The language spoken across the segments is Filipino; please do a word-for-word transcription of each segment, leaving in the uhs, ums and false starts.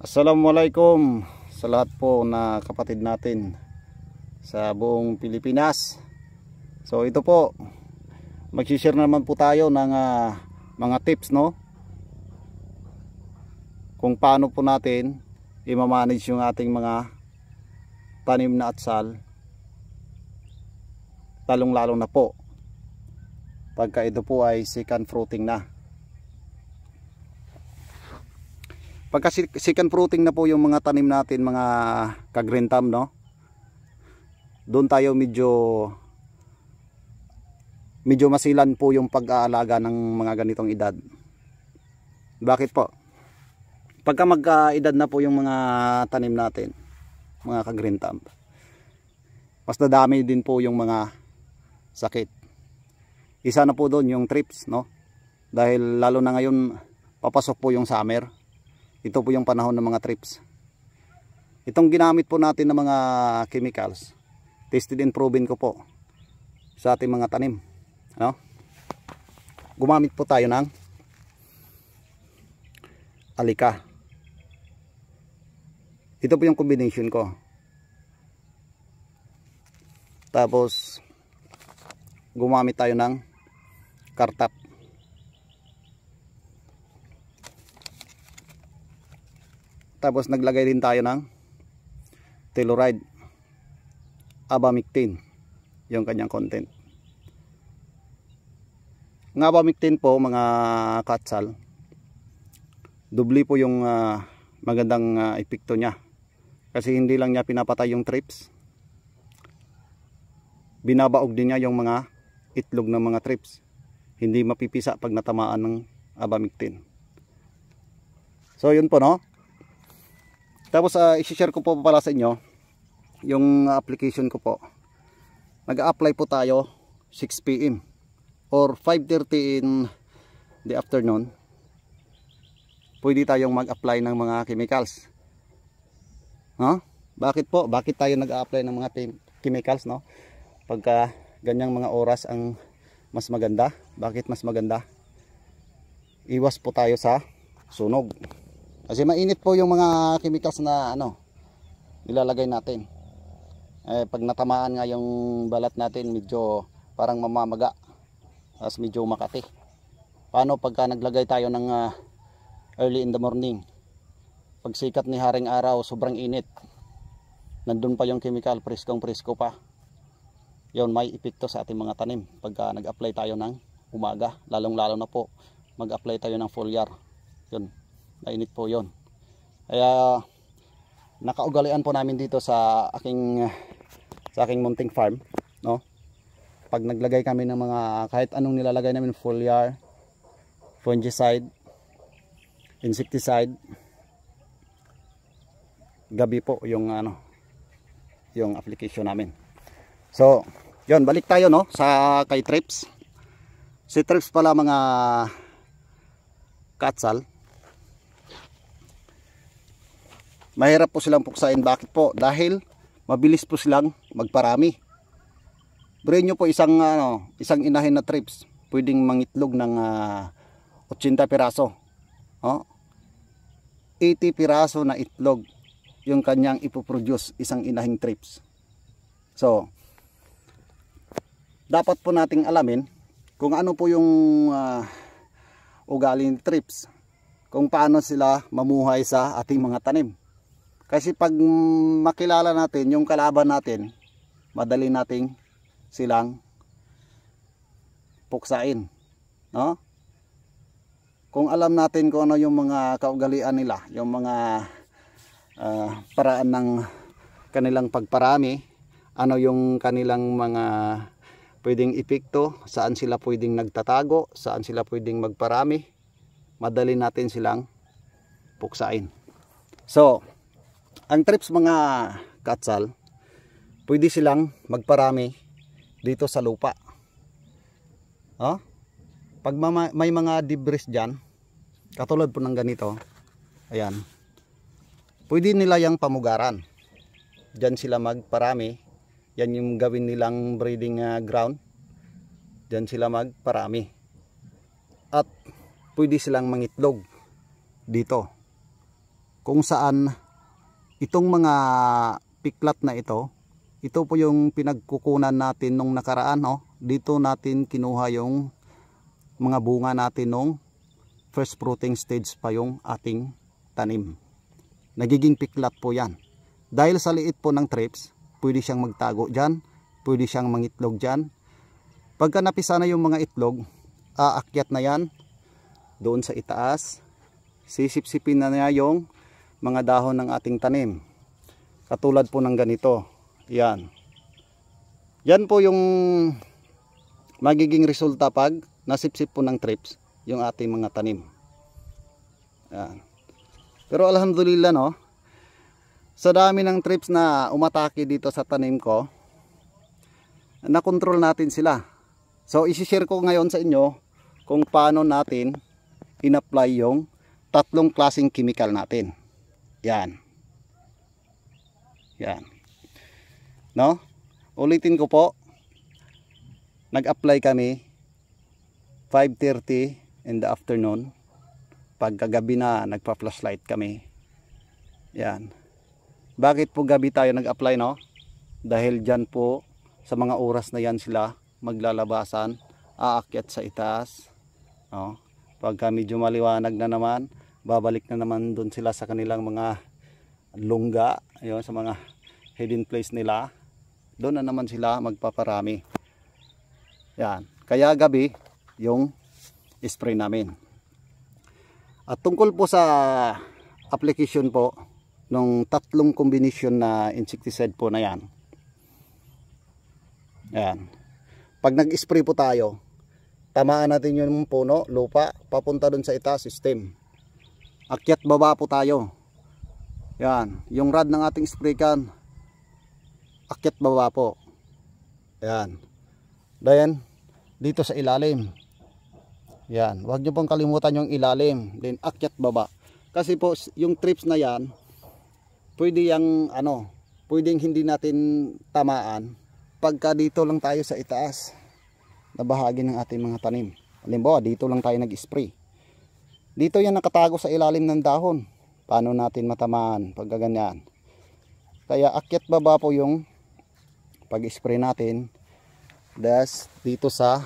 Assalamualaikum sa lahat po na kapatid natin sa buong Pilipinas. So ito po, mag-share naman po tayo ng uh, mga tips, no? Kung paano po natin i-manage yung ating mga tanim na atsal, talong lalo na po pagka ito po ay second fruiting na. Pagka second fruiting na po yung mga tanim natin, mga ka-green thumb, no? Doon tayo medyo medyo masilan po yung pag-aalaga ng mga ganitong edad. Bakit po? Pagka mag-edad na po yung mga tanim natin, mga ka-green thumb, mas dadami din po yung mga sakit. Isa na po doon yung thrips, no? Dahil lalo na ngayon papasok po yung summer. Ito po yung panahon ng mga thrips. Itong ginamit po natin ng mga chemicals, tested and proven ko po sa ating mga tanim, no? Gumamit po tayo ng alika. Ito po yung combination ko. Tapos gumamit tayo ng kartap. Tapos naglagay din tayo ng telluride, abamectin, yung kanyang content. Ng abamectin po, mga katsal, dubli po yung uh, magandang uh, epekto niya. Kasi hindi lang niya pinapatay yung thrips, binabaog din niya yung mga itlog ng mga thrips. Hindi mapipisa pag natamaan ng abamectin. So yun po, no? Tapos uh, i-share ko po pala sa inyo yung application ko po. Nag-a-apply po tayo six P M or five thirty in the afternoon. Pwede tayong mag-apply ng mga chemicals. No? Bakit po? Bakit tayo nag-a-apply ng mga chemicals, no? Pagka ganyang mga oras ang mas maganda. Bakit mas maganda? Iwas po tayo sa sunog. Kasi mainit po yung mga chemicals na ano nilalagay natin. Eh, pag natamaan nga yung balat natin, medyo parang mamamaga, tapos medyo makati. Paano pagka naglagay tayo ng uh, early in the morning, pag sikat ni haring araw, sobrang init, nandun pa yung chemical, preskong presko pa, yun may epekto sa ating mga tanim. Pagka nag-apply tayo ng umaga, lalong lalo na po mag-apply tayo ng foliar, yun, mainit po yun. Kaya nakaugalian po namin dito sa aking sa aking munting farm, no? Pag naglagay kami ng mga kahit anong nilalagay namin, foliar, fungicide, insecticide, gabi po yung ano yung application namin. So yun, balik tayo, no, sa kay thrips. Si thrips pala, mga katsal, mahirap po silang puksain. Bakit po? Dahil mabilis po silang magparami. Brain nyo po isang ano, isang inahin na thrips pwedeng mangitlog ng uh, eighty piraso. Oh? eighty piraso na itlog yung kanyang ipoproduce, isang inahing thrips. So dapat po nating alamin kung ano po yung uh, ugali ng thrips, kung paano sila mamuhay sa ating mga tanim. Kasi pag makilala natin yung kalaban natin, madali nating silang puksain, no? Kung alam natin kung ano yung mga kaugalian nila, yung mga uh, paraan ng kanilang pagparami, ano yung kanilang mga pwedeng epekto, saan sila pwedeng nagtatago, saan sila pwedeng magparami, madali natin silang puksain. So ang thrips, mga katsal, pwede silang magparami dito sa lupa. Oh? Pag may mga debris dyan, katulad po ng ganito, ayan, pwede nila yung pamugaran. Dyan sila magparami. Yan yung gawin nilang breeding uh, ground. Dyan sila magparami. At pwede silang mangitlog dito. kung saan itong mga piklat na ito, ito po yung pinagkukunan natin nung nakaraan, no? Dito natin kinuha yung mga bunga natin nung first fruiting stage pa yung ating tanim. Nagiging piklat po yan. Dahil sa liit po ng thrips, pwede siyang magtago dyan, pwede siyang mangitlog dyan. Pagka napisa na yung mga itlog, aakyat na yan doon sa itaas. Sisipsipin na niya yung mga dahon ng ating tanim. Katulad po ng ganito. Yan. Yan po yung magiging resulta pag nasipsip po ng thrips yung ating mga tanim. Yan. Pero alhamdulillah, no, sa dami ng thrips na umatake dito sa tanim ko, nakontrol natin sila. So isi-share ko ngayon sa inyo kung paano natin in-apply yung tatlong klaseng chemical natin. Yan. Yan. No? Ulitin ko po. Nag-apply kami five thirty in the afternoon. Pagkagabi na nagpa-flashlight kami. Yan. Bakit po gabi tayo nag-apply, no? Dahil dyan po sa mga oras na yan sila maglalabasan, aakyat sa itaas, no? Pagka medyo maliwanag na naman, babalik na naman doon sila sa kanilang mga lungga, ayun, sa mga hidden place nila. Doon na naman sila magpaparami. Yan. Kaya gabi yung spray namin. At tungkol po sa application po ng tatlong combination na insecticide po na yan. Yan. Pag nag-spray po tayo, tamaan natin yung puno, lupa, papunta doon sa itaas, stem. Akyat baba po tayo. Yan. Yung rod ng ating spray can, akyat baba po. Yan. Then, dito sa ilalim. Yan. Huwag nyo pong kalimutan yung ilalim. Then, akyat baba. Kasi po, yung thrips na yan, pwede yung, ano, pwedeng hindi natin tamaan pagka dito lang tayo sa itaas na bahagi ng ating mga tanim. Halimbawa, dito lang tayo nag-spray. Dito yan nakatago sa ilalim ng dahon. Paano natin matamaan pagka ganyan? Kaya akyat baba po yung pag-spray natin. Das dito sa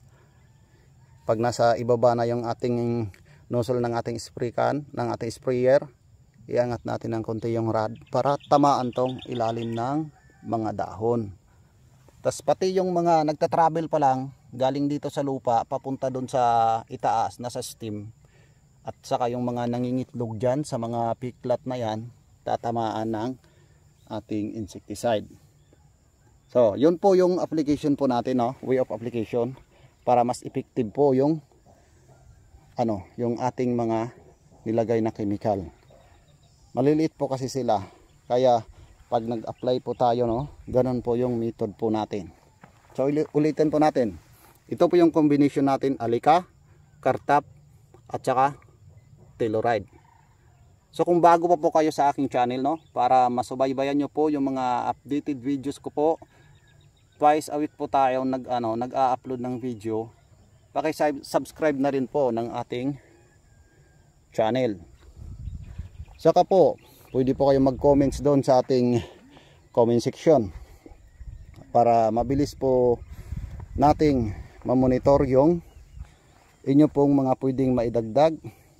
pag nasa ibaba na yung ating nozzle ng ating spray can, ng ating sprayer, iangat natin ng konti yung rod para tamaan tong ilalim ng mga dahon. Tas pati yung mga nagta-travel pa lang galing dito sa lupa papunta doon sa itaas, nasa stem, at saka yung mga nangingitlog dyan sa mga piklat na yan, tatamaan ng ating insecticide. So, yun po yung application po natin, no? Way of application para mas effective po yung ano, yung ating mga nilagay na chemical. Maliliit po kasi sila. Kaya pag nag-apply po tayo, no, ganun po yung method po natin. So, ulitin po natin. Ito po yung combination natin, alika, kartap, at saka telluride. So, kung bago pa po kayo sa aking channel, no, para masubaybayan nyo po yung mga updated videos ko po, twice a week po tayo nag ano nag-a-upload ng video. Paki-subscribe na rin po ng ating channel. Saka po, pwede po kayo mag-comments doon sa ating comment section para mabilis po nating ma-monitor yung inyo pong mga pwedeng maidagdag,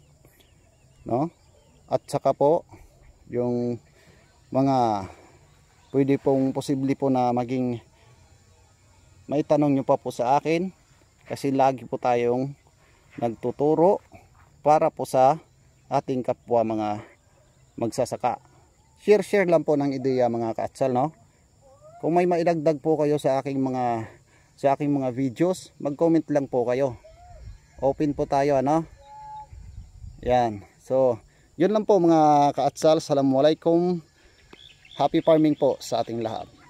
no? At saka po yung mga pwede pong posible po na maging may tanong nyo pa po sa akin, kasi lagi po tayong nagtuturo para po sa ating kapwa mga magsasaka. Share share lang po ng ideya mga kaatsal, no? Kung may maidagdag po kayo sa aking mga sa aking mga videos, mag-comment lang po kayo. Open po tayo, ano? Yan. So, yun lang po mga kaatsal. Assalamualaikum. Happy farming po sa ating lahat.